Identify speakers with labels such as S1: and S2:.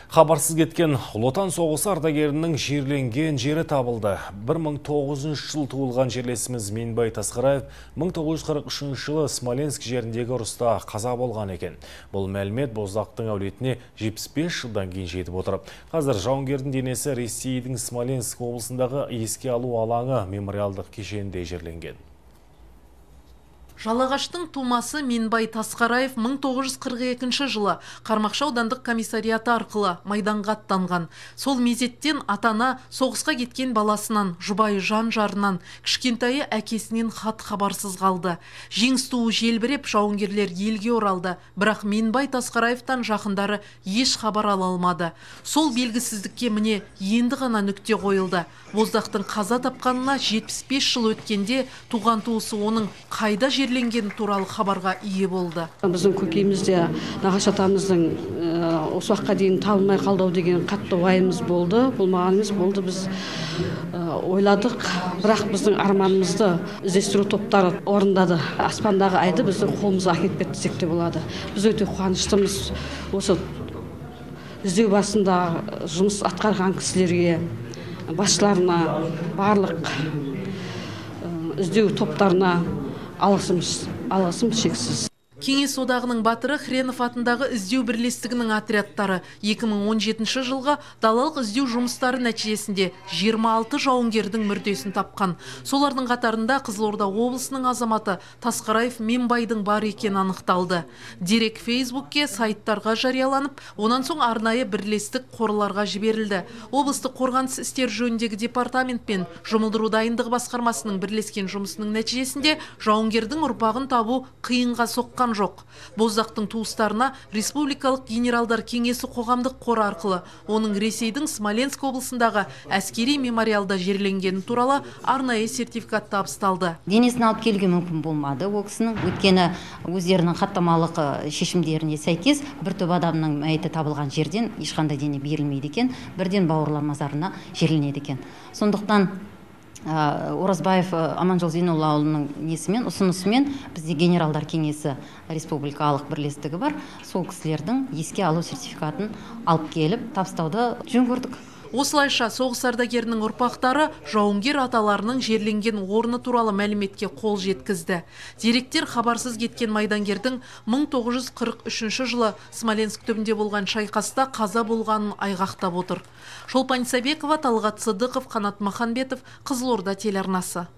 S1: Хабарсыз кеткен Ұлы Отан соғысы ардагерінің жерленген жері табылды. 1900 жыл туылған жерлесіміз Менбай Тасқараев 1943 жылы Смоленск жеріндегі ұрыста қаза болған екен. Бұл мәлімет Боздақтың әулетіне 75 жылдан кейін жетіп отыр. Қазір жауынгердің денесі Ресейдің Смоленск облысындағы еске алу алаңы мемориалдық кешенінде жерленген.
S2: Жалағаштың тумасы Менбай Тасқараев 1942 жылы Қармақшы аудандық комиссариаты арқылы майданға аттанған. Сол мезеттен атана соғысқа кеткен баласынан, жұбайы жан-жарынан, кішкентайы әкесінен хат хабарсыз қалды. Жеңіс туы желбіреп, жауынгерлер елге оралды. Бірақ Менбай Тасқараевтан жақындары еш хабар ала алмады. Сол белгісіздікке міне енді ғана нүкте қойылды. Боздақтың қаза тапқанына 75 жыл өткенде туған туысы оның қайда жерленген туралы хабарға ие болды.
S3: Біздің көкейіміз де нағашы атамыздың осы уақытқа дейін табылмай қалдау деген қатты уайымыз болды. Болмағанымыз болды. Біз ойладық, бірақ біздің арманымызды іздестіру топтары орындады. Аспандағы айды біздің қолымызға әкетіп кетті десек те болады. Біз өте қуаныштымыз. Осы іздеу барысында жұмыс атқарған кісілерге, басшыларына, барлық іздеу топтарына алғысым шексіз.
S2: Кеңес одағының батыры Хренов атындағы іздеу бірлестігінің отрядтары 2017 жылға далалық іздеу жұмыстары нәтижесінде 26 жауынгердің мүрдесін тапқан. Солардың қатарында Қызылорда облысының азаматы Тасқараев Менбайдың бар екені анықталды. Дерек Фейсбукке, сайттарға жарияланып, онан соң арнайы бірлестік қорларға жіберілді. Облыстық қорғаныс істер жөніндегі департамент пен жұмылдыру дайындығы басқармасының бірлескен жұмысының нәтижесінде жауынгердің ұрпағын табу қиынға соққан жоқ. Боздақтың туыстарына Республикалық генералдар кеңесі қоғамдық қоры арқылы оның Ресейдің Смоленск облысындағы әскери мемориалда жерленгені туралы арнайы сертификат табысталды.
S4: Денесін алып келуге мүмкін болмады ол кісінің, өйткені өздерінің хаттамалық шешімдеріне сәйкес бір топ адамның мәйіті табылған жерден ешқандай дене берілмейді екен, бірден бауырлар мазарына жерленеді екен. Сондықтан Оразбаев Аманжол Зейноллаұлының несімен, ұсынысымен бізде генералдар кеңесі республикалық бірлестігі бар. Сол кісілердің еске алу сертификатын алып келіп табыстауды жөн көрдік.
S2: Осылайша соғыс ардагерінің ұрпақтары жауынгер аталарының жерленген орны туралы мәліметке қол жеткізді. Деректер хабарсыз кеткен майдангердің 1943 жылы Смоленск түбінде болған шайқаста қаза болғанын айғақтап отыр. Шолпан Исабекова, Талғат Сыдықов, Қанат Маханбетов, Қызылорда телеарнасы.